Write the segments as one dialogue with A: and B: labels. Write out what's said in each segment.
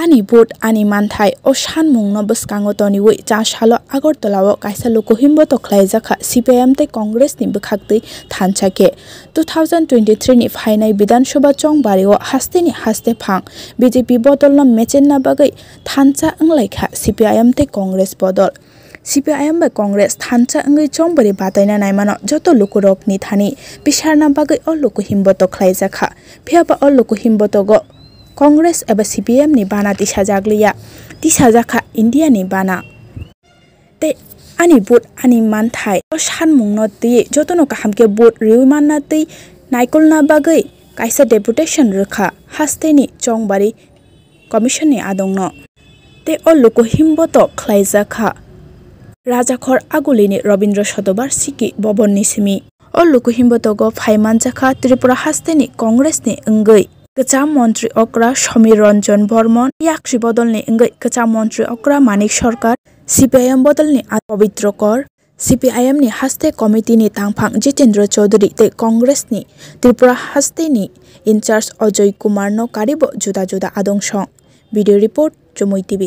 A: Ani boat ani manthai o sanmung no bwskango toniwi chasalo Agartalao kaisa lokohimbo to khlaijaka CPIM tei Congress ni bwkhaktai thanchake 2023 ni phainai Bidhan Sabha chongbario haste ni haste phang BJP bodol no mechenna bagai thancha anglaikha CPIM tei Congress bodol CPIM by Congress thancha angui chongbari bataina naimano joto lokorok ni thani bisarna bagai o lokohimbo to khlaijaka phiaba o lokohimbo to go Congress eba CPM ni bana tisajaglia tisajaka India ni bana te ani boat ani manthai o sanmung no te jotono kahamke boat riumanna te naikolna bagai kaisa deputation rekha haste ni chongbari commission ni adongno te o lokohimbo to khlaijaka Rajakhor Agulini Robindra Shodobar Siki Bobon ni simi o lokohimbo to go phaimanjaka Tripura haste ni Congress ni engoi Kacham Montri Okra Samir Ranjan Bormon Yakshi Bodol ni Engai Kacham Montri Okra Manik Sarkar CPIM Bodol ni Pavitra Kor CPIM ni Haste Committee ni Tangphang Jitendra Chaudhary te Congress ni Tripura Haste ni in charge Ajoy Kumar no karibo juda juda adongsong video report Jomoy TV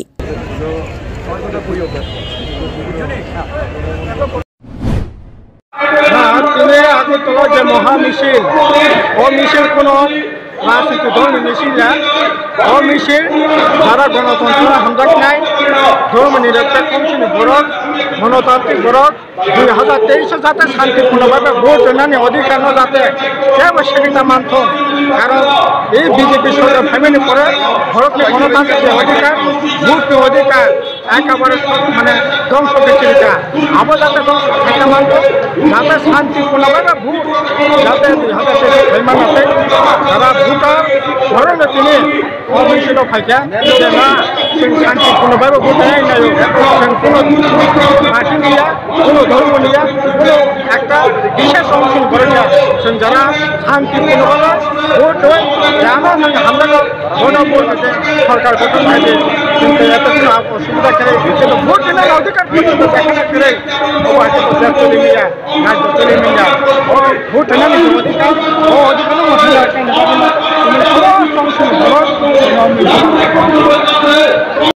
B: রাজনীতি দল মিছিল ও মিছিল যারা গণতন্ত্র হামজাক নাই ধর্ম নিরপেক্ষ কমিশনের বরক গণতান্ত্রিক বরক 2023 যাতে শান্তিপূর্ণভাবে ভোট জনানি অধিকার যাতে কেবল সেটা মানত কারণ এই বিজেপি সরকার ফ্যামিলি পরে ভারতের গণতান্ত্রিক অধিকার ভোট অধিকার একেবারে মানে ধ্বংস বিচলিতা আবার যাতে ধ্বংস সেটা মানত যাতে শান্তিপূর্ণভাবে ভোট যাতে 2023 মানতে যারা ভোটার ধরনের তিনি অবশ্যই ফাইকা যে না শান্তিপূর্ণভাবে ভোট নেয় না কোনো পার্টি নিয়ে কোনো ধর্ম নিয়ে কোনো একটা বিশেষ অংশগ্রহণ করে না যারা শান্তিপূর্ণভাবে ভোট হয় আমার সঙ্গে আমরা ভোট আছে সরকার গঠন হয়েছে কিন্তু এত কোনো অসুবিধা খেলে কিন্তু ভোট নেওয়ার অধিকার দেখা করে ও আছে চলে নিয়ে রাজ্য চলে নিয়ে ও ভোট নেওয়ার অধিকার ও অধিকার মহিলা